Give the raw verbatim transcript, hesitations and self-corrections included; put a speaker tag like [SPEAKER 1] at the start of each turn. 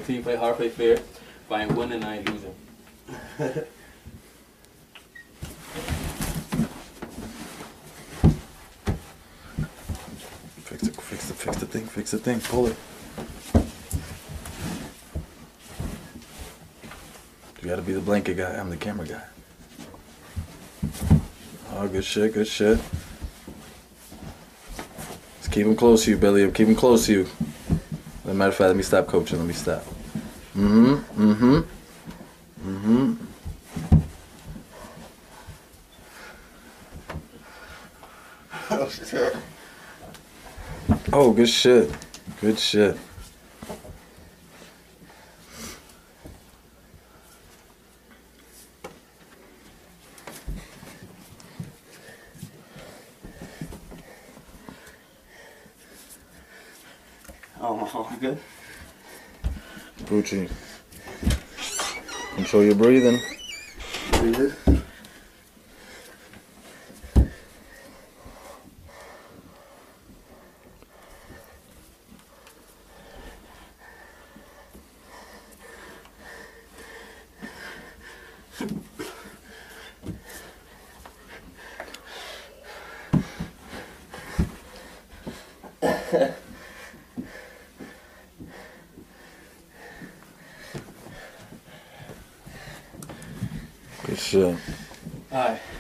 [SPEAKER 1] team play hard, play fair. If I ain't winning, I ain't losing.
[SPEAKER 2] Fix it, fix the, fix the thing, fix the thing, pull it. You gotta be the blanket guy, I'm the camera guy. Oh, good shit, good shit. Just keep him close to you, Billiam, keep him close to you. As a matter of fact, let me stop coaching, let me stop. Mm-hmm, mm-hmm, mm-hmm.
[SPEAKER 3] Oh, shit.
[SPEAKER 2] Oh, good shit. Good shit.
[SPEAKER 3] Oh, good.
[SPEAKER 2] Gucci. Control your breathing.
[SPEAKER 3] Breathe.
[SPEAKER 2] Good shit.
[SPEAKER 1] Alright.